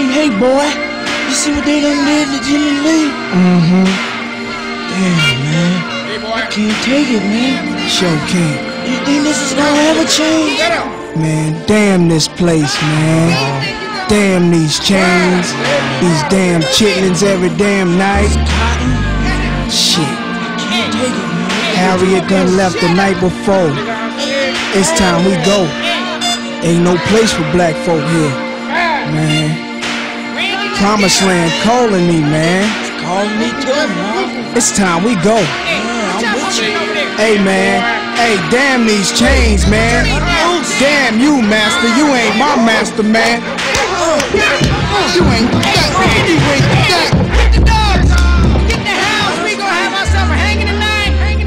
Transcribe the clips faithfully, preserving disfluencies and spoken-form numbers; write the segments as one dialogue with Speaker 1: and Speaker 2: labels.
Speaker 1: Hey, hey, boy. You see what they done did to Jimmy Lee?
Speaker 2: Mm-hmm.
Speaker 1: Damn, man. I can't take it, man.
Speaker 2: Sure can't.
Speaker 1: You think this is gonna ever change?
Speaker 2: Man, damn this place, man. Damn these chains. These damn chitlins every damn night. Shit.
Speaker 1: Can't take it, man.
Speaker 2: Harriet done left the night before. It's time we go. Ain't no place for black folk here, man. Promised land calling me, man.
Speaker 1: It's calling me too, man.
Speaker 2: It's time we go.
Speaker 1: Yeah, I'm with you.
Speaker 2: Hey, man. Hey, damn these chains, man. Damn you, master. You ain't my master, man. You ain't that. You ain't that.
Speaker 3: Get the dogs. Get the house. We gonna have ourselves a hanging tonight. Hanging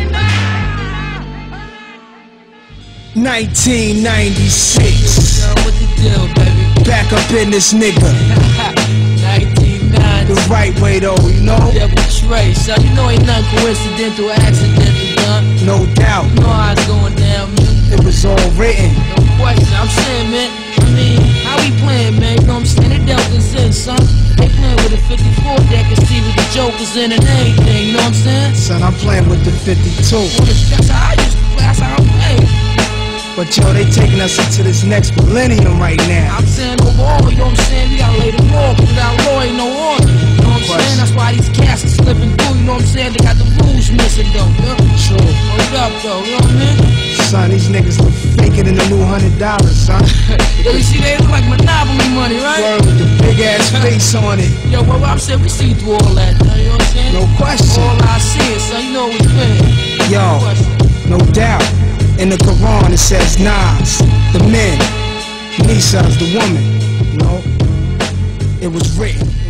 Speaker 3: tonight.
Speaker 2: nineteen ninety-six.
Speaker 3: What the deal, baby?
Speaker 2: Back up in this nigga.
Speaker 3: nineteen ninety.
Speaker 2: The right way though, you know?
Speaker 3: Devil Trace. So you know ain't nothing coincidental, accidental, done.
Speaker 2: No doubt.
Speaker 3: You know how it's going down, man.
Speaker 2: It was all written.
Speaker 3: No question. I'm saying, man. I mean, how we playing, man? You know what I'm saying? The Delta's in, son. They playing with a fifty-four deck and see what the Joker's in and everything. You know what I'm saying?
Speaker 2: Son, I'm playing with the fifty-two.
Speaker 3: That's how I used to play. That's how I'm playing.
Speaker 2: But yo, they taking us into this next millennium right now.
Speaker 3: I'm saying overall, you know what I'm saying? We gotta lay the law, cause without law ain't no order. You know what I'm saying? That's why these cats are slipping through, you know what I'm saying? They got the rules missing though, yeah?
Speaker 2: True.
Speaker 3: Hold up though, you know what I mean?
Speaker 2: Son, these niggas look faker than the new hundred dollars, son.
Speaker 3: Yo, you see, they look like Monopoly money, right?
Speaker 2: Word with the big ass face on it.
Speaker 3: Yo, well, I'm saying we see through all that, you know what I'm saying?
Speaker 2: No question.
Speaker 3: All I see is, so you know what's been.
Speaker 2: Yo,
Speaker 3: No question.
Speaker 2: no doubt. In the Quran it says Nas, the men, Nisa's the woman. You know, it was written.